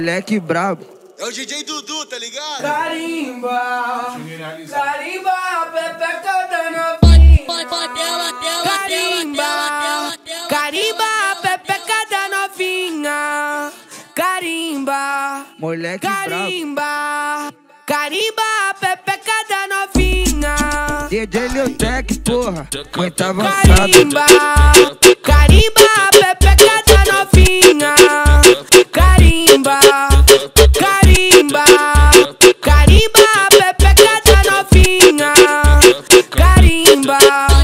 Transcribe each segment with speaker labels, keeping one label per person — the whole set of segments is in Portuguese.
Speaker 1: moleque brabo.
Speaker 2: É o DJ Dudu, tá ligado?
Speaker 3: Carimba, carimba, pepeca da novinha. Carimba, carimba, pepeca da novinha. Carimba,
Speaker 1: Moleque
Speaker 3: carimba, carimba, pepeca da novinha.
Speaker 1: DJ Leotec, porra, muito avançado.
Speaker 3: Carimba, carimba, pepeca da novinha. Carimba, carimba, carimba, pepeca da novinha. Carimba.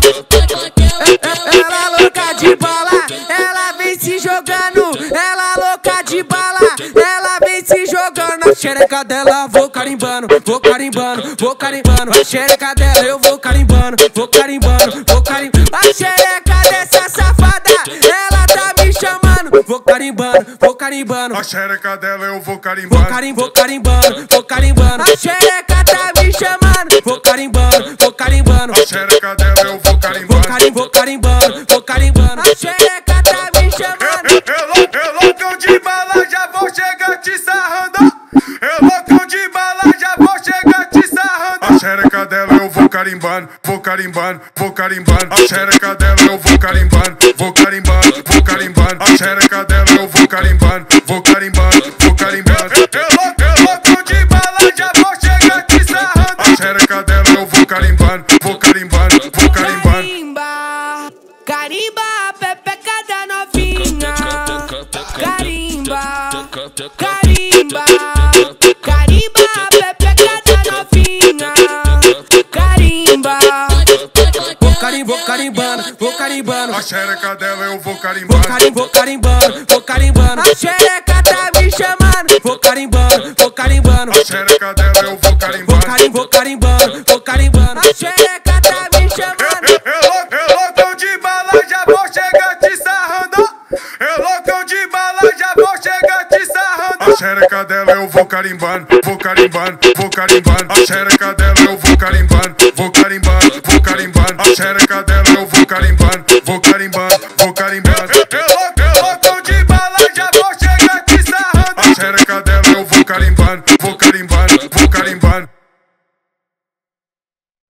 Speaker 3: Ela louca de bala, ela vem se jogando. Ela louca de bala, ela vem se jogando. A xereca dela vou carimbando, vou carimbando, vou carimbando. A xereca dela eu vou carimbando, vou carimbando, vou carimbando. A xereca dessa safada, ela tá me chamando. Vou carimbando, vou carimbando.
Speaker 4: A xereca dela eu vou carimbando.
Speaker 3: Vou carimbando, vou carimbando. A xereca tá me chamando. Vou carimbando, vou carimbando.
Speaker 4: A xereca dela eu vou carimbando.
Speaker 3: Vou carimbando, vou carimbando. A xereca tá me chamando.
Speaker 4: Eu loucão de bala, já vou chegar te sarrando. Eu loucão de bala, já vou chegar te sarrando. A xereca dela eu vou carimbando, vou carimbando, vou carimbando. A xereca dela eu vou carimbando, vou carimbando, vou carimbando. A xereca dela eu vou carimbando, vou carimbando, vou carimbando. Eu loucão de bala, já vou chegar te sarrando. A xereca dela eu vou carimbando, vou carimbando, vou carimbando.
Speaker 3: Carimba, carimba, pepeca da novinha. Carimba, carimba, carimba, pepeca da novinha. Carimba, vou carimbando, vou carimbando.
Speaker 4: A xereca dela eu vou carimbando.
Speaker 3: Vou carimbando, vou carimbando. A xereca tá me chamando. Vou carimbando, vou carimbando.
Speaker 4: A xereca dela eu vou carimbando.
Speaker 3: Vou carimbando, vou carimbando. A xereca tá me chamando.
Speaker 4: Eu loucão de bala, já vou chegar te sarrando. Eu loucão de bala, já vou chegar te sarrando. A xereca dela eu vou carimbando, vou carimbando, vou carimbando. A xereca dela eu vou carimbando, vou carimbando, vou carimbando. A xereca dela eu vou carimbando, vou carimbando, vou carimbando.